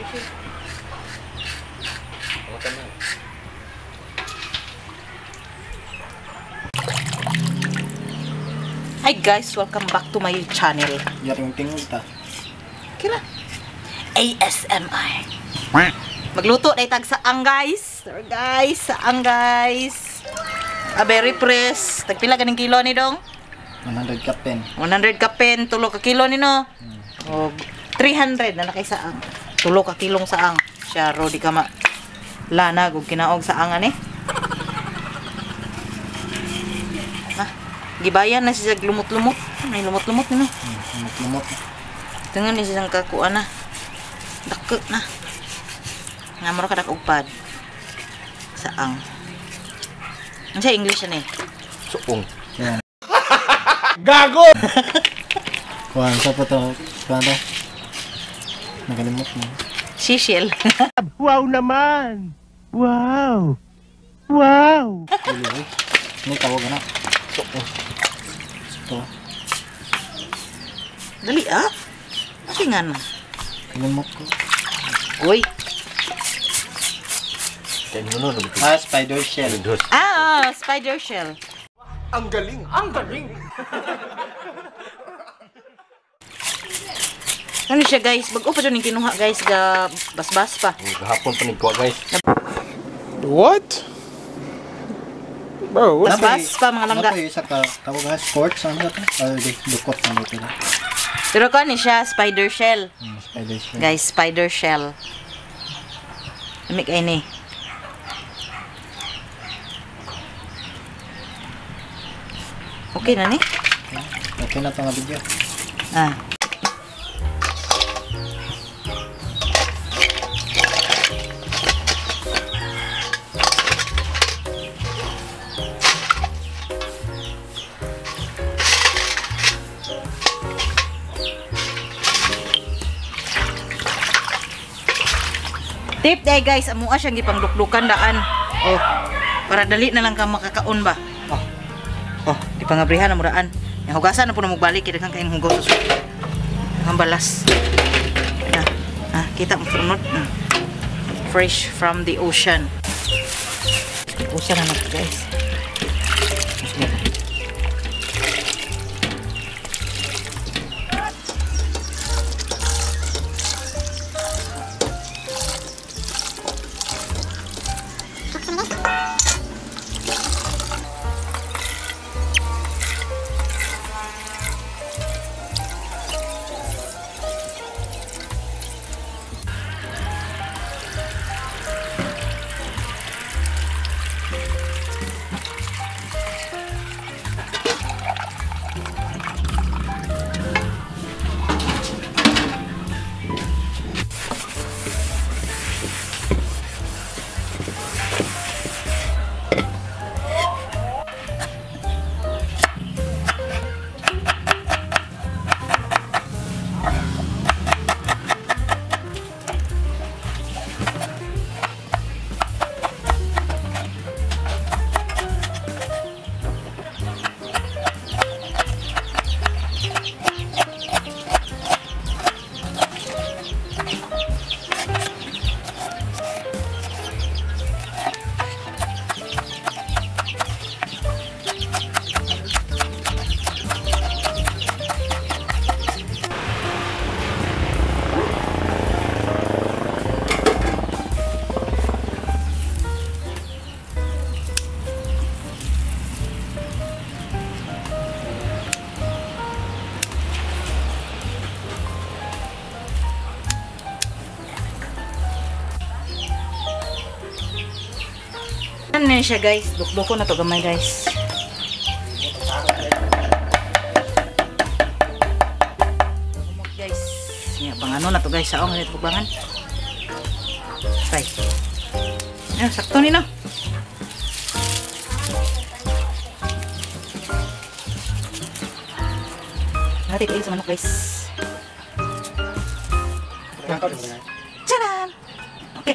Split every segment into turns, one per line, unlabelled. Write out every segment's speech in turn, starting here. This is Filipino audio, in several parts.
Hi guys, welcome back to my channel.
Yaring tingog ta.
Kira ASMR. Magluto day tag saang guys. Sir guys, saang guys. A very fresh. Tagpila ganing kilo ni dong?
100 kapen.
100 kapen, tulo ka kilo ni no. O 300 na nakay saang. Tulo ka kilong saang. Siya ro di ka ma lana gug kinaog saang ani. Gibayan na siya lumot-lumot. May lumot-lumot ni no.
Lumot.
Tengen ni siyang kakuan na. Dako na. Ngamro ka ugpad. Saang. Ano sa English yan eh?
Suong. Yan. Gago! Kuhan sa po to. Kuhan to. Nakalimot mo.
Seychelles.
Wow naman! Wow! Wow!
Ini tawag na. Suong. Ito.
Dali ah. Masingan.
Kalimot ko.
Uy.
Spider shell.
Ah, spider shell.
Ang galing! Ang galing!
Ano siya guys? Bago pa dyan yung kinuha guys. Ga bas-bas pa.
Gahapon pa nagkuha guys.
What? Bro, what's
Bas-bas pa mga langga.
Ano isa ka tawag na sports? Ano ba ito? Dukot na dito na.
Pero ko ni siya spider shell.
Spider shell.
Guys, spider shell. Amik ay ni. Okay na ni?
Okay na ito nga video.
Ah. Tip day guys, amo siyang gipangluklukan daan. Oh, para dali na lang ka makakaon ba? Oh, di pangabrihan na muraan. Yang hugasan na po na magbalik, kaya kang hugaw sa sulit. Ang balas. Kita mo sunod. Fresh from the ocean. Ocean na natin guys. Ano na siya guys? Dukduko na to gamay guys. Guys, ya bang ano na to guys? Saong na ito bangan. Tay. Sakto ni no. Hati kayo sa manok guys. Tadaan! Okay.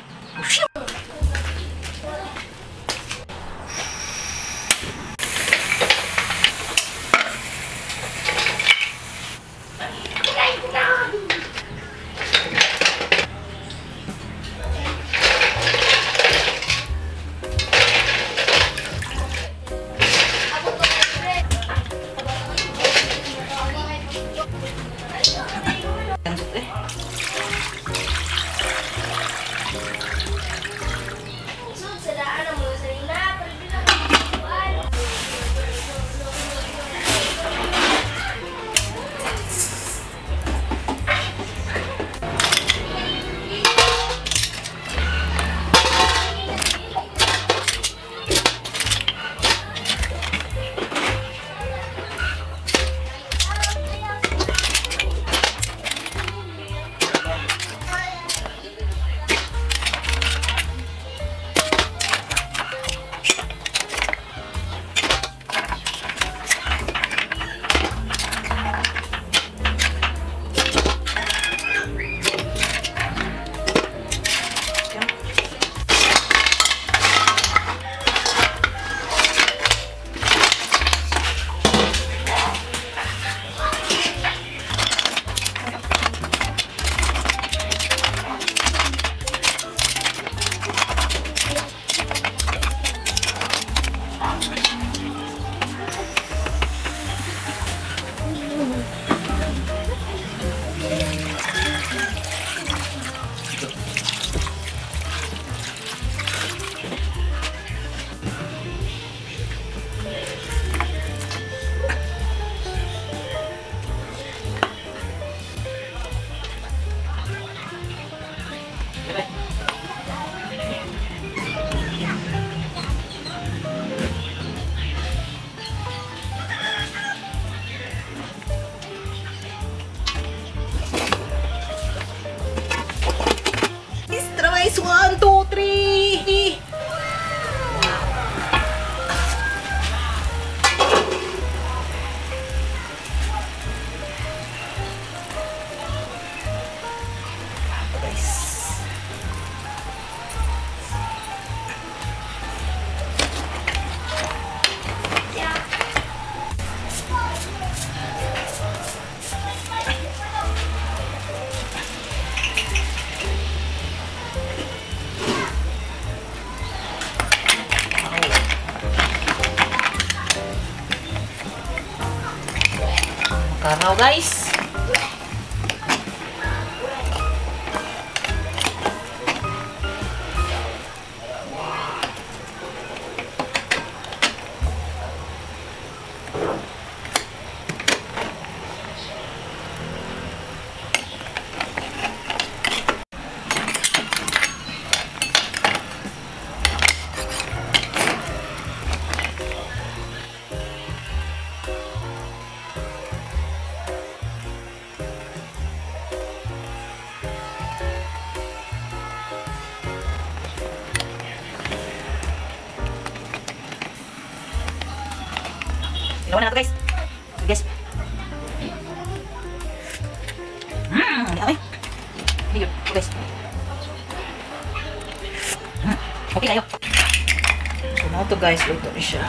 Wow, guys. Gawin na ito, guys. Guys. Okay. Here, guys. Okay kayo. So, na ito, guys. Luto na siya.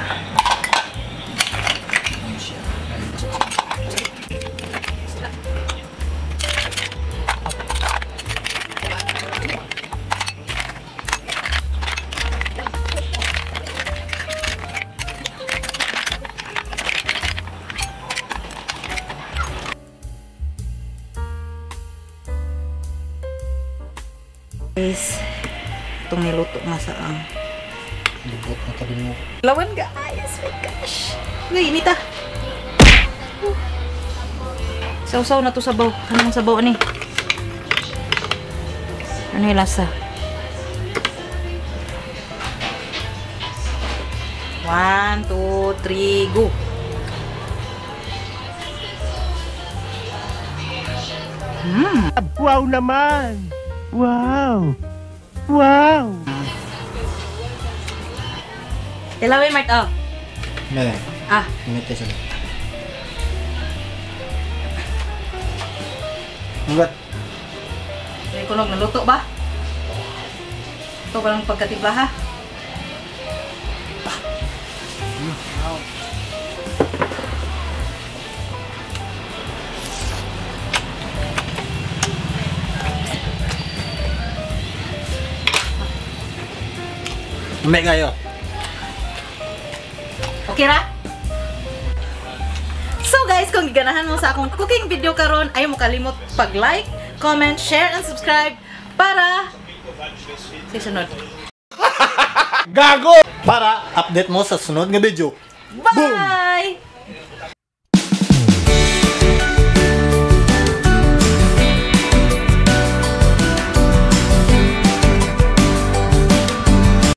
Guys, itong niluto nga sa ang
Lubot na ka din mo.
lawan, guys. My gosh. Uy, inita. Sausaw na to sabaw. Anong sabaw ani? Ano yung lasa? 1, 2, 3, go.
Wow naman! Wow! Wow!
Tilawin, Mart. Oh.
Meron.
Ah.
Minute sila. Magat.
May kunog na luto ba? Ito ba lang pagkatibla, ha?
May kayo.
Okay ra? So guys, kung giganahan mo sa akong cooking video karon, ayaw mo kalimot pag-like, comment, share, and subscribe para sa sunod.
Gago!
Para update mo sa sunod nga video.
Bye!